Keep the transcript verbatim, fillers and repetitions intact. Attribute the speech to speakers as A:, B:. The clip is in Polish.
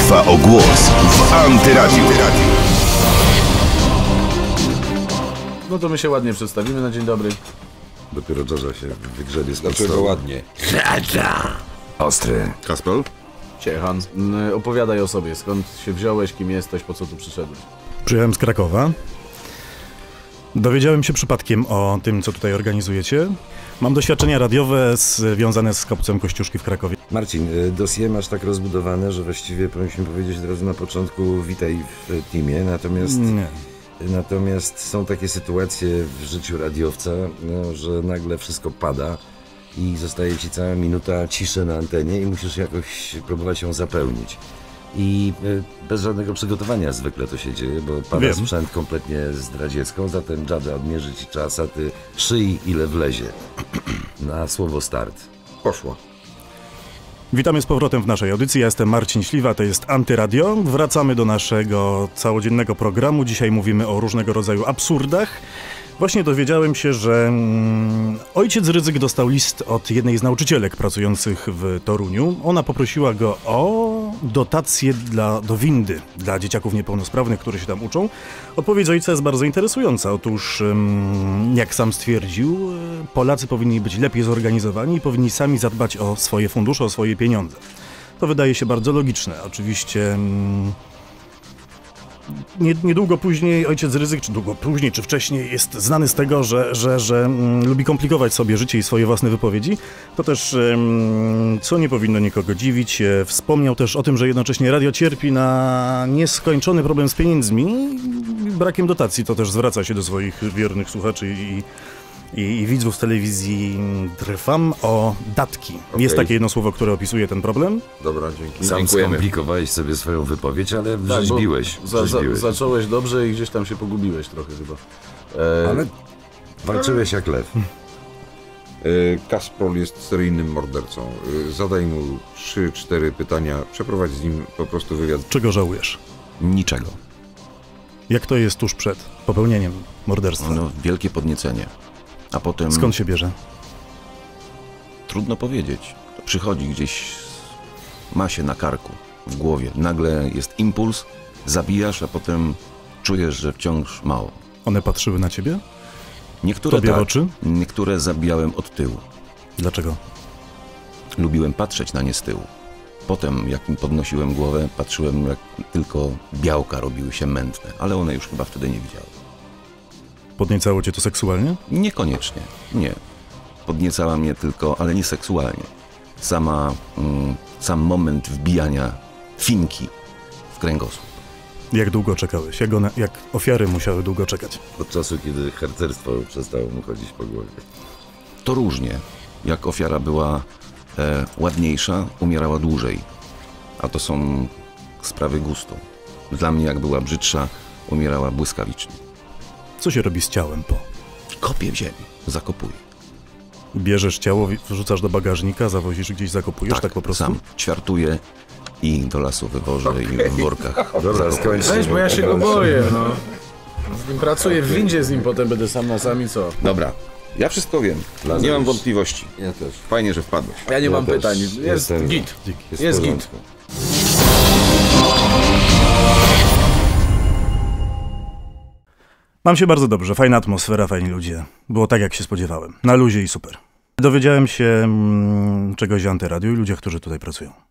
A: Bitwa o głos w Antyradiu.
B: No to my się ładnie przedstawimy na dzień dobry.
C: Dopiero Dżarza się wygrzebie z
D: Dlaczego
C: stołu.
D: ładnie?
A: Ostry.
C: Kaspel?
B: Ciechan, mm, opowiadaj o sobie, skąd się wziąłeś, kim jesteś, po co tu przyszedłeś?
E: Przyjechałem z Krakowa. Dowiedziałem się przypadkiem o tym, co tutaj organizujecie. Mam doświadczenia radiowe związane z Kopcem Kościuszki w Krakowie.
C: Marcin, dossier masz tak rozbudowane, że właściwie powinniśmy powiedzieć od razu na początku witaj w teamie, natomiast...
E: Nie.
C: Natomiast są takie sytuacje w życiu radiowca, no, że nagle wszystko pada i zostaje ci cała minuta ciszy na antenie i musisz jakoś próbować ją zapełnić. I y, bez żadnego przygotowania zwykle to się dzieje, bo pada
E: Wiem.
C: sprzęt kompletnie zdradziecką, zatem Dżadża odmierzy ci czas, a ty szyj ile wlezie. Na słowo start.
D: Poszło.
E: Witamy z powrotem w naszej audycji. Ja jestem Marcin Śliwa, to jest Antyradio. Wracamy do naszego całodziennego programu. Dzisiaj mówimy o różnego rodzaju absurdach. Właśnie dowiedziałem się, że mm, ojciec Rydzyk dostał list od jednej z nauczycielek pracujących w Toruniu. Ona poprosiła go o dotację dla, do windy dla dzieciaków niepełnosprawnych, które się tam uczą. Odpowiedź ojca jest bardzo interesująca. Otóż, mm, jak sam stwierdził, Polacy powinni być lepiej zorganizowani i powinni sami zadbać o swoje fundusze, o swoje pieniądze. To wydaje się bardzo logiczne. Oczywiście... Mm, Niedługo później ojciec Rydzyk, czy długo później, czy wcześniej jest znany z tego, że, że, że mm, lubi komplikować sobie życie i swoje własne wypowiedzi. To też, mm, co nie powinno nikogo dziwić, e, wspomniał też o tym, że jednocześnie radio cierpi na nieskończony problem z pieniędzmi i brakiem dotacji. To też zwraca się do swoich wiernych słuchaczy i, i, i widzów z telewizji Trwam o datki.
D: Okay.
E: Jest takie jedno słowo, które opisuje ten problem.
D: Dobra, dzięki.
C: Sam
D: Dziękujemy.
C: skomplikowałeś sobie swoją wypowiedź, ale
B: Tak,
C: wrzeźbiłeś.
B: za, za,
C: wrzeźbiłeś.
B: zacząłeś dobrze i gdzieś tam się pogubiłeś trochę chyba. E,
C: Ale walczyłeś jak lew.
D: Y, Kasprol jest seryjnym mordercą. Y, Zadaj mu trzy, cztery pytania, przeprowadź z nim po prostu wywiad.
E: Czego żałujesz?
F: Niczego.
E: Jak to jest tuż przed popełnieniem morderstwa?
F: No, wielkie podniecenie. A potem...
E: Skąd się bierze?
F: Trudno powiedzieć. To przychodzi gdzieś, ma się na karku, w głowie. Nagle jest impuls, zabijasz, a potem czujesz, że wciąż mało.
E: One patrzyły na ciebie?
F: Niektóre
E: Tobie w
F: tak,
E: oczy?
F: niektóre zabijałem od tyłu.
E: Dlaczego?
F: Lubiłem patrzeć na nie z tyłu. Potem, jak podnosiłem głowę, patrzyłem, jak tylko białka robiły się mętne, ale one już chyba wtedy nie widziały.
E: Podniecało cię to seksualnie?
F: Niekoniecznie, nie. Podniecała mnie tylko, ale nie seksualnie. Sama, mm, sam moment wbijania finki w kręgosłup.
E: Jak długo czekałeś? Jak, one, jak ofiary musiały długo czekać?
C: Od czasu, kiedy harcerstwo przestało mu chodzić po głowie.
F: To różnie. Jak ofiara była e, ładniejsza, umierała dłużej. A to są sprawy gustu. Dla mnie, jak była brzydsza, umierała błyskawicznie.
E: Co się robi z ciałem po?
F: Kopię w ziemi, zakopuję.
E: Bierzesz ciało, wrzucasz do bagażnika, zawozisz gdzieś, zakopujesz, tak, tak po prostu?
F: Sam ćwiartuję i do lasu wywożę i w workach.
C: Dobra, skończmy.
B: Weź, bo ja się go boję, no. Pracuję w windzie z nim, potem będę sam na sam i co?
D: Dobra, ja wszystko wiem. Nie mam wątpliwości.
C: Ja też.
D: Fajnie, że wpadłeś.
B: Ja nie
C: Ja
B: mam
C: też.
B: pytań. Jest
C: Jestem-
B: git.
C: Jest,
B: Jest
C: w
B: git.
C: porządku.
E: Mam się bardzo dobrze, fajna atmosfera, fajni ludzie. Było tak, jak się spodziewałem. Na luzie i super. Dowiedziałem się mm, czegoś o Antyradiu i ludziach, którzy tutaj pracują.